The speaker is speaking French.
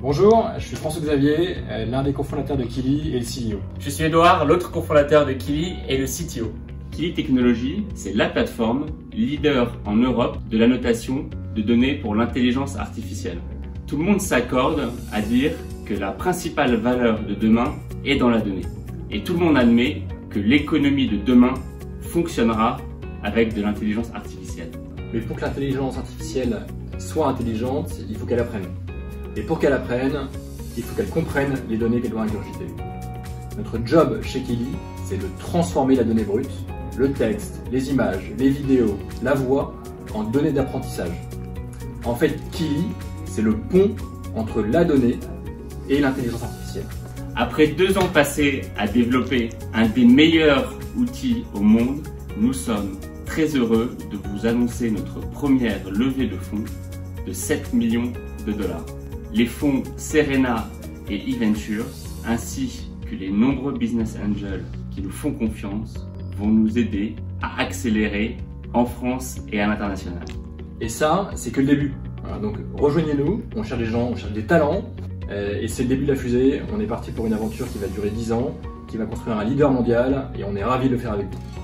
Bonjour, je suis François-Xavier, l'un des cofondateurs de Kili et le CEO. Je suis Edouard, l'autre cofondateur de Kili et le CTO. Kili Technologies, c'est la plateforme leader en Europe de l'annotation de données pour l'intelligence artificielle. Tout le monde s'accorde à dire que la principale valeur de demain est dans la donnée. Et tout le monde admet que l'économie de demain fonctionnera avec de l'intelligence artificielle. Mais pour que l'intelligence artificielle soit intelligente, il faut qu'elle apprenne. Et pour qu'elle apprenne, il faut qu'elle comprenne les données qu'elle doit ingurgiter. Notre job chez Kili, c'est de transformer la donnée brute, le texte, les images, les vidéos, la voix, en données d'apprentissage. En fait, Kili, c'est le pont entre la donnée et l'intelligence artificielle. Après 2 ans passés à développer un des meilleurs outils au monde, nous sommes très heureux de vous annoncer notre première levée de fonds de 7 millions de dollars. Les fonds Serena et eVenture, ainsi que les nombreux business angels qui nous font confiance, vont nous aider à accélérer en France et à l'international. Et ça, c'est que le début. Voilà, donc rejoignez-nous, on cherche des gens, on cherche des talents, et c'est le début de la fusée. On est parti pour une aventure qui va durer 10 ans, qui va construire un leader mondial, et on est ravis de le faire avec vous.